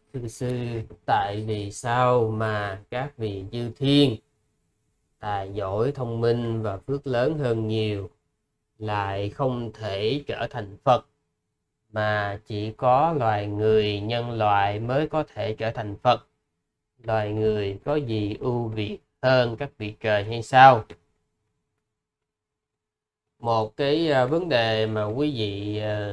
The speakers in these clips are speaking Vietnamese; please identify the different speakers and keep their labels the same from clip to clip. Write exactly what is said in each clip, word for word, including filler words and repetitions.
Speaker 1: Thưa sư, tại vì sao mà các vị chư thiên tài giỏi, thông minh và phước lớn hơn nhiều lại không thể trở thành Phật, mà chỉ có loài người, nhân loại mới có thể trở thành Phật? Loài người có gì ưu việt hơn các vị trời hay sao? Một cái à, vấn đề mà quý vị à,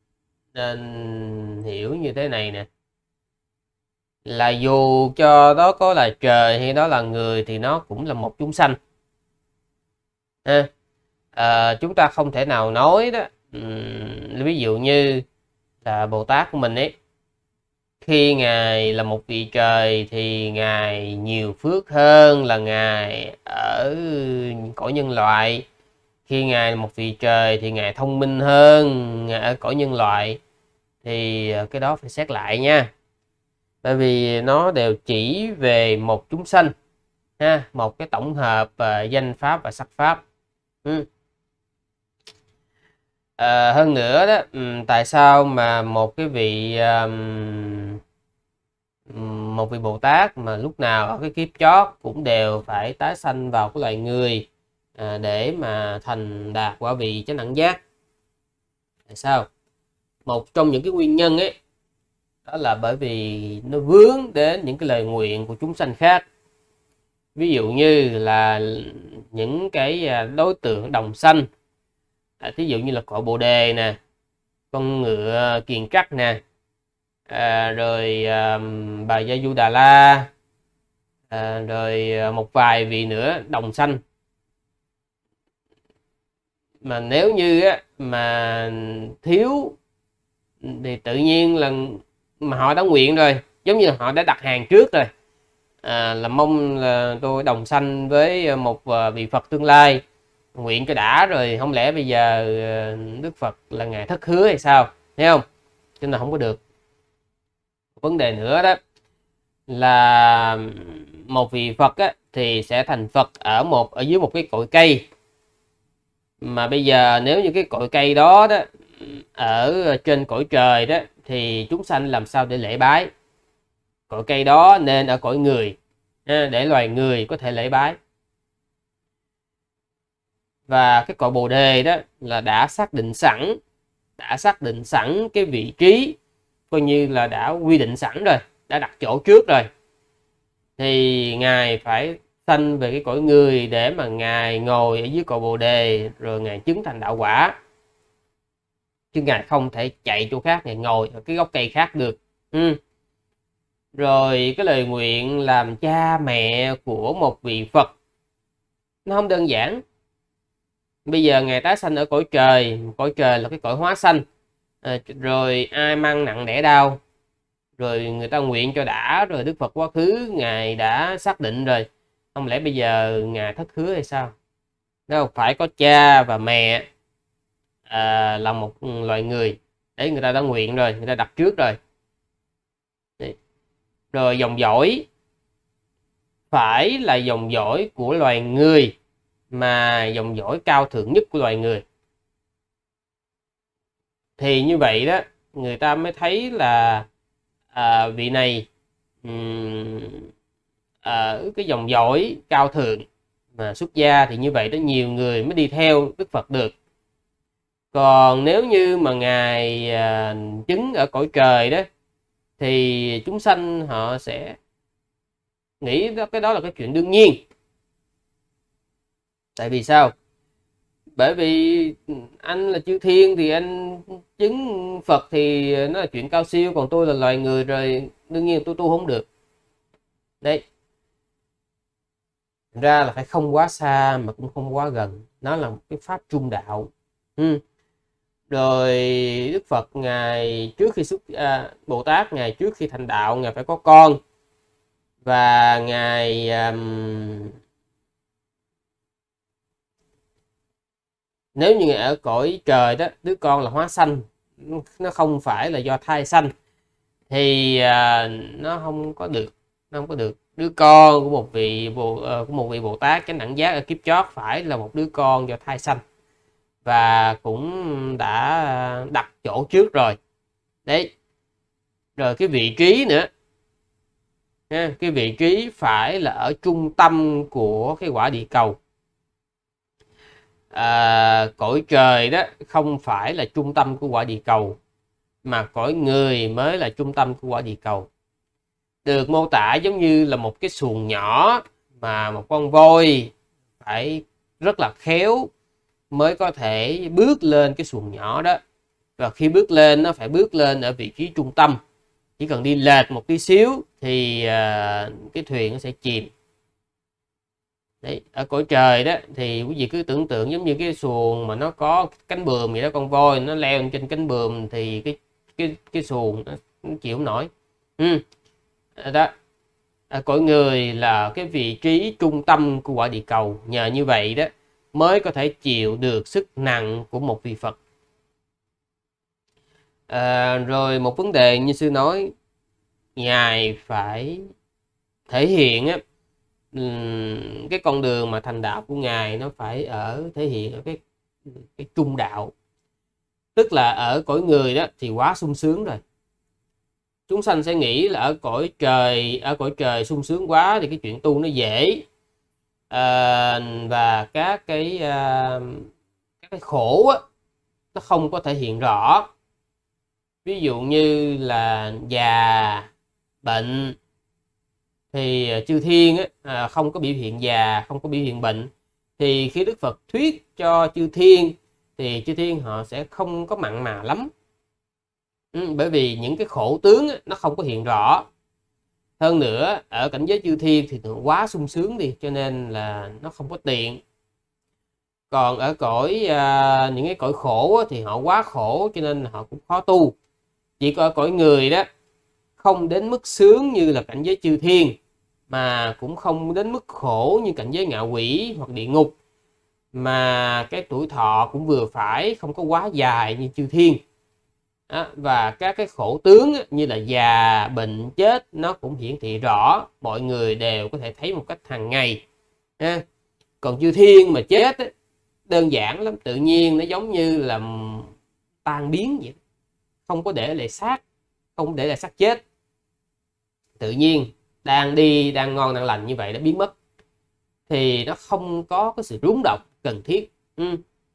Speaker 1: nên hiểu như thế này nè, là dù cho đó có là trời hay đó là người thì nó cũng là một chúng sanh ha. À, chúng ta không thể nào nói đó, ừm, ví dụ như là Bồ Tát của mình ấy, khi ngài là một vị trời thì ngài nhiều phước hơn là ngài ở cõi nhân loại. Khi ngài là một vị trời thì ngài thông minh hơn ngài ở cõi nhân loại, thì cái đó phải xét lại nha. Bởi vì nó đều chỉ về một chúng sanh ha, một cái tổng hợp uh, danh pháp và sắc pháp. ừ. À, hơn nữa đó, um, tại sao mà một cái vị um, một vị Bồ Tát mà lúc nào ở cái kiếp chót cũng đều phải tái sanh vào cái loài người à, để mà thành đạt quả vị chánh đẳng giác? Tại sao? Một trong những cái nguyên nhân ấy, đó là bởi vì nó vướng đến những cái lời nguyện của chúng sanh khác. Ví dụ như là những cái đối tượng đồng sanh, à, thí dụ như là cội Bồ Đề nè, con ngựa Kiền Trắc nè, à, rồi à, bà Gia Du Đà La, à, rồi một vài vị nữa đồng sanh. Mà nếu như á, mà thiếu thì tự nhiên là mà họ đã nguyện rồi, giống như họ đã đặt hàng trước rồi, à, là mong là tôi đồng sanh với một vị Phật tương lai, nguyện cho đã rồi, không lẽ bây giờ Đức Phật là ngài thất hứa hay sao, thấy không? Cho nên là không có được. Vấn đề nữa đó là một vị Phật á, thì sẽ thành Phật ở một ở dưới một cái cội cây, mà bây giờ nếu như cái cội cây đó đó ở trên cõi trời đó thì chúng sanh làm sao để lễ bái? Cội cây đó nên ở cõi người để loài người có thể lễ bái. Và cái cội Bồ Đề đó là đã xác định sẵn đã xác định sẵn cái vị trí, coi như là đã quy định sẵn rồi, đã đặt chỗ trước rồi, thì ngài phải sanh về cái cõi người để mà ngài ngồi ở dưới cội Bồ Đề rồi ngài chứng thành đạo quả, chứ ngài không thể chạy chỗ khác, ngài ngồi ở cái gốc cây khác được. ừ. Rồi cái lời nguyện làm cha mẹ của một vị Phật nó không đơn giản. Bây giờ ngài tái sanh ở cõi trời, cõi trời là cái cõi hóa sanh, à, rồi ai mang nặng đẻ đau, rồi người ta nguyện cho đã rồi, Đức Phật quá khứ ngài đã xác định rồi, không lẽ bây giờ ngài thất hứa hay sao? Đâu, phải có cha và mẹ à, là một loài người, đấy, người ta đã nguyện rồi, người ta đặt trước rồi. Đấy. Rồi dòng dõi phải là dòng dõi của loài người, mà dòng dõi cao thượng nhất của loài người, thì như vậy đó người ta mới thấy là à, vị này um, à, cái dòng dõi cao thượng mà xuất gia, thì như vậy đó nhiều người mới đi theo Đức Phật được. Còn nếu như mà ngài à, chứng ở cõi trời đó thì chúng sanh họ sẽ nghĩ đó, cái đó là cái chuyện đương nhiên. Tại vì sao? Bởi vì anh là chư thiên thì anh chứng Phật thì nó là chuyện cao siêu, còn tôi là loài người rồi, đương nhiên tôi tu không được. Đấy, ra là phải không quá xa mà cũng không quá gần, nó là một cái pháp trung đạo. ừ. Rồi Đức Phật ngài trước khi xuất à, Bồ Tát ngài trước khi thành đạo ngài phải có con, và ngài um, nếu như ở cõi trời đó đứa con là hóa sanh, nó không phải là do thai sanh, thì à, nó không có được nó không có được đứa con của một vị bồ, uh, của một vị Bồ Tát chánh đẳng giác ở kiếp chót phải là một đứa con do thai sanh, và cũng đã đặt chỗ trước rồi. Đấy, rồi cái vị trí nữa, ha. Cái vị trí phải là ở trung tâm của cái quả địa cầu. À, cõi trời đó không phải là trung tâm của quả địa cầu, mà cõi người mới là trung tâm của quả địa cầu. Được mô tả giống như là một cái xuồng nhỏ mà một con voi phải rất là khéo mới có thể bước lên cái xuồng nhỏ đó. Và khi bước lên nó phải bước lên ở vị trí trung tâm. Chỉ cần đi lệch một tí xíu thì uh, cái thuyền nó sẽ chìm. Đấy, ở cõi trời đó thì quý vị cứ tưởng tượng giống như cái xuồng mà nó có cánh buồm vậy đó, con voi nó leo lên trên cánh buồm thì cái cái cái xuồng nó, nó chịu không nổi. Ừ. Đó. À, cõi người là cái vị trí trung tâm của quả địa cầu, nhờ như vậy đó mới có thể chịu được sức nặng của một vị Phật. À, rồi một vấn đề như sư nói, ngài phải thể hiện á, cái con đường mà thành đạo của ngài nó phải ở thể hiện ở cái cái trung đạo, tức là ở cõi người đó thì quá sung sướng rồi. Chúng sanh sẽ nghĩ là ở cõi trời ở cõi trời sung sướng quá thì cái chuyện tu nó dễ, à, và các cái à, các cái khổ á, nó không có thể hiện rõ. Ví dụ như là già, bệnh thì chư thiên á, à, không có biểu hiện già, không có biểu hiện bệnh. Thì khi Đức Phật thuyết cho chư thiên thì chư thiên họ sẽ không có mặn mà lắm. Ừ, bởi vì những cái khổ tướng á, nó không có hiện rõ. Hơn nữa ở cảnh giới chư thiên thì quá sung sướng đi, cho nên là nó không có tiện. Còn ở cõi à, những cái cõi khổ á, thì họ quá khổ cho nên họ cũng khó tu. Chỉ có ở cõi người đó không đến mức sướng như là cảnh giới chư thiên, mà cũng không đến mức khổ như cảnh giới ngạ quỷ hoặc địa ngục, mà cái tuổi thọ cũng vừa phải, không có quá dài như chư thiên. Đó, và các cái khổ tướng như là già, bệnh, chết nó cũng hiển thị rõ, mọi người đều có thể thấy một cách hàng ngày. Còn chư thiên mà chết đơn giản lắm, tự nhiên nó giống như là tan biến vậy, không có để lại xác, không để lại xác chết, tự nhiên đang đi đang ngon đang lành như vậy đã biến mất, thì nó không có cái sự rúng động cần thiết. Ừ.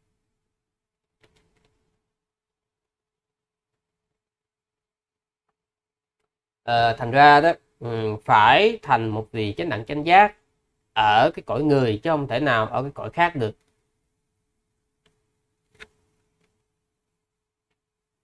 Speaker 1: À, thành ra đó ừ, phải thành một vị chánh đẳng chánh giác ở cái cõi người chứ không thể nào ở cái cõi khác được.